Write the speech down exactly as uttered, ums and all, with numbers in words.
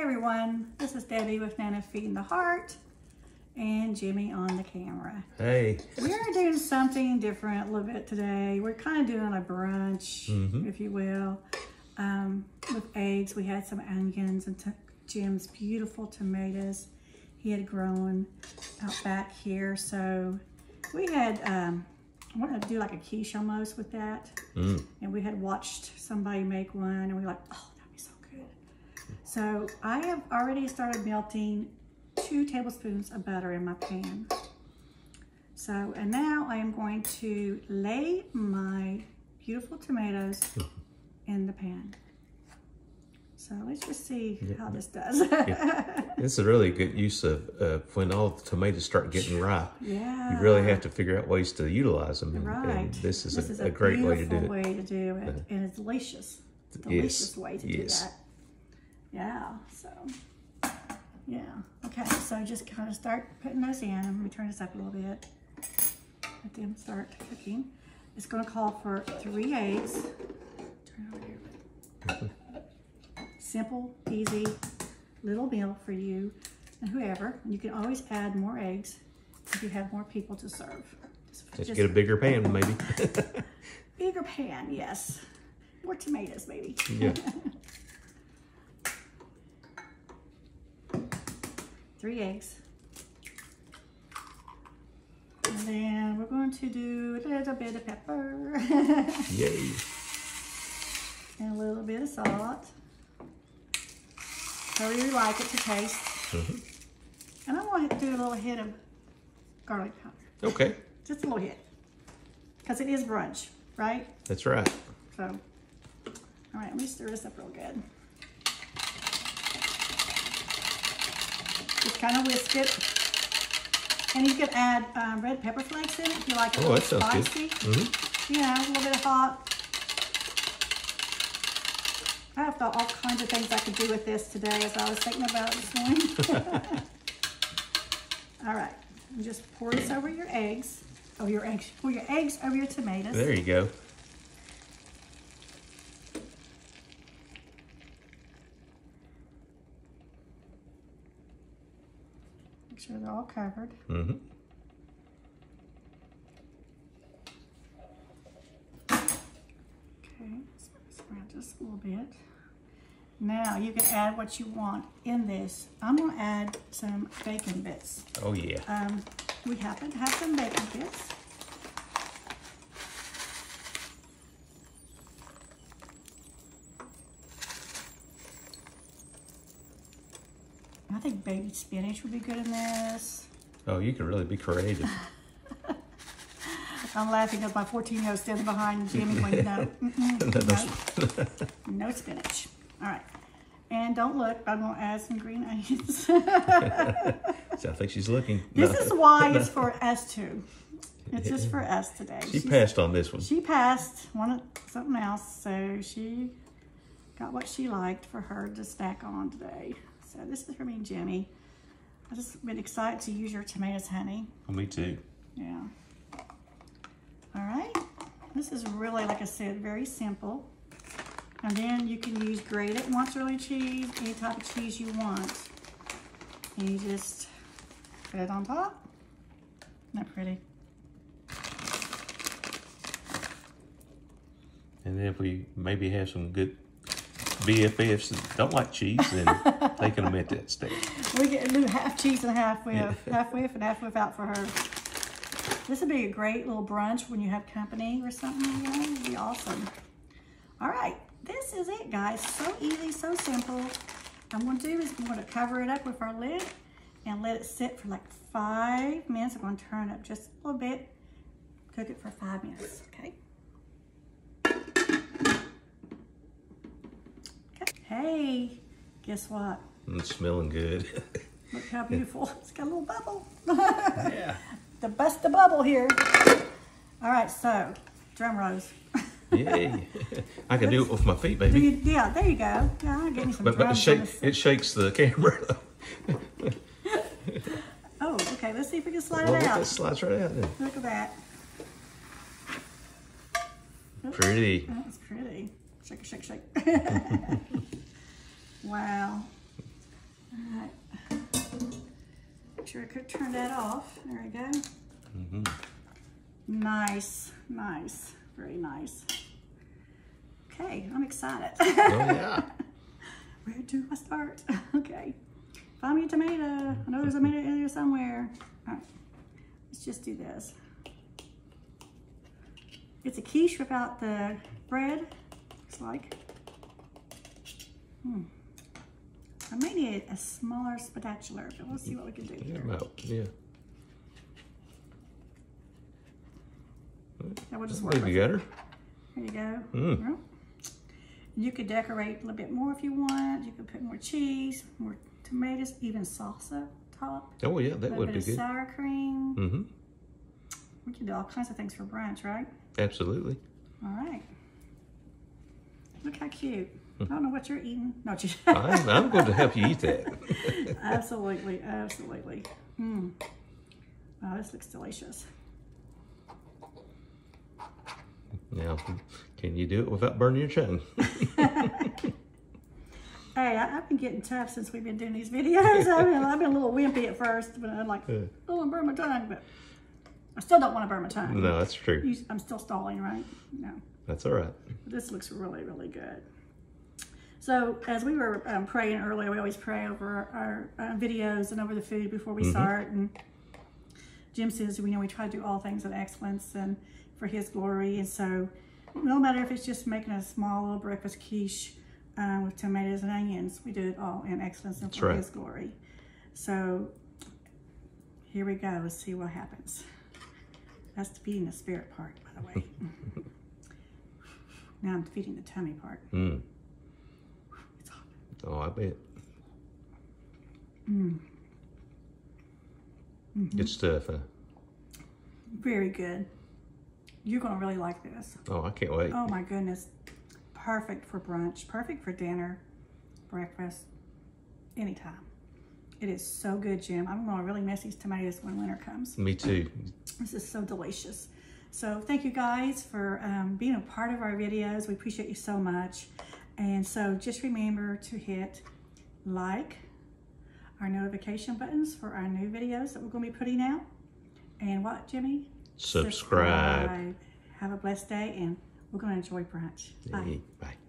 everyone, this is Debbie with Nana Feeding the Heart and Jimmy on the camera. Hey. We are doing something different a little bit today. We're kind of doing a brunch, mm-hmm. if you will, um, with eggs. We had some onions and Jim's beautiful tomatoes he had grown out back here. So we had, um, I wanted to do like a quiche almost with that. Mm. And we had watched somebody make one and we were like, oh, that'd be so good. So I have already started melting two tablespoons of butter in my pan. So, and now I am going to lay my beautiful tomatoes in the pan. So let's just see yeah. how this does. Yeah. It's a really good use of uh, when all the tomatoes start getting ripe. Yeah. You really have to figure out ways to utilize them. And, right. and this is, this a, is a, a great way to do it. way to do it. Uh, and it's delicious. Delicious yes. way to yes. do that. Yeah. So, yeah. Okay. So just kind of start putting those in. Let me turn this up a little bit. Let them start cooking. It's going to call for three eggs. Turn over here. Simple, easy, little meal for you and whoever. And you can always add more eggs if you have more people to serve. Just, just get a bigger pan, maybe. Bigger pan, yes. More tomatoes, maybe. Yeah. Three eggs. And then we're going to do a little bit of pepper. Yay. And a little bit of salt. However you like it to taste. Mm-hmm. And I'm going to do a little hit of garlic powder. Okay. Just a little hit. Because it is brunch, right? That's right. So, all right, let me stir this up real good. Just kind of whisk it. And you can add um, red pepper flakes in it if you like it a oh, little that sounds spicy. Good. Mm-hmm. Yeah, a little bit of hot. I have thought all kinds of things I could do with this today as I was thinking about it this morning. All right, and just pour this over your eggs. Oh, your eggs. Pour your eggs over your tomatoes. There you go. Make sure they're all covered. Mm-hmm. Okay, let's around just a little bit. Now you can add what you want in this. I'm going to add some bacon bits. Oh yeah. Um, we happen to have some bacon bits. I think baby spinach would be good in this. Oh, you can really be creative. I'm laughing because my fourteen-year-old standing behind Jimmy when you know, no, no spinach. All right, and don't look, I'm gonna add some green onions. I think she's looking. This no. is why it's for us too. It's just for us today. She She's, passed on this one. She passed, wanted something else, so she got what she liked for her to snack on today. So this is for me and Jimmy. I've just been excited to use your tomatoes, honey. Oh, me too. Yeah. All right, this is really, like I said, very simple. And then you can use grated mozzarella cheese, any type of cheese you want. And you just put it on top. Isn't that pretty? And then if we maybe have some good B F Fs that don't like cheese, then they can omit that step. We get do half cheese and half whip, yeah. half whip and half whip out for her. This would be a great little brunch when you have company or something, you know, it'd be awesome. All right, this is it, guys. So easy, so simple. What I'm gonna do is I'm gonna cover it up with our lid and let it sit for like five minutes. I'm gonna turn it up just a little bit, cook it for five minutes, okay? Okay. Hey, guess what? It's smelling good. Look how beautiful. It's got a little bubble. Yeah. To bust the bubble here. All right, so drum rolls. Yay. I can do it with my feet, baby. You, yeah, there you go. Yeah, I'll get me some but, but it, drums. shake, it shakes the camera. Oh, okay. Let's see if we can slide well, it out. It slides right out then. Look at that. Pretty. That's pretty. Shake, shake, shake. Wow. sure I could turn that off. There we go. Mm-hmm. Nice, nice, very nice. Okay, I'm excited. Oh yeah. Where do I start? Okay, find me a tomato. I know there's a tomato in there somewhere. All right, let's just do this. It's a quiche without the bread, looks like. Hmm. I may need a smaller spatula, but we'll see what we can do here. About, yeah. That will just work. Maybe got her. There you go. Mm. Well, you could decorate a little bit more if you want. You could put more cheese, more tomatoes, even salsa top. Oh yeah, that would bit be of good. Sour cream. Mm-hmm. We can do all kinds of things for brunch, right? Absolutely. All right. Look how cute. I don't know what you're eating. No, just I'm, I'm going to help you eat that. Absolutely, absolutely. Mm. Oh, this looks delicious. Now, can you do it without burning your tongue? Hey, I, I've been getting tough since we've been doing these videos. I've been, I've been a little wimpy at first, but I'm like, oh, I'm burning my tongue, but I still don't want to burn my tongue. No, that's true. You, I'm still stalling, right? No. That's all right. But this looks really, really good. So as we were um, praying earlier, we always pray over our, our uh, videos and over the food before we mm-hmm. start. And Jim says, we know we try to do all things in excellence and for his glory. And so no matter if it's just making a small little breakfast quiche uh, with tomatoes and onions, we do it all in excellence and for right. his glory. So here we go. Let's see what happens. That's the feeding the spirit part, by the way. Now I'm feeding the tummy part. Mm. It's hot. Oh, I bet. Mm. Mm-hmm. Good stuff, huh? Very good. You're going to really like this. Oh, I can't wait. Oh, my goodness. Perfect for brunch. Perfect for dinner, breakfast, anytime. It is so good, Jim. I'm going to really miss these tomatoes when winter comes. Me too. This is so delicious. So thank you guys for um, being a part of our videos. We appreciate you so much. And so just remember to hit like, our notification buttons for our new videos that we're going to be putting out. And what, Jimmy? Subscribe. Subscribe. Have a blessed day, and we're going to enjoy brunch. Bye. Hey, bye.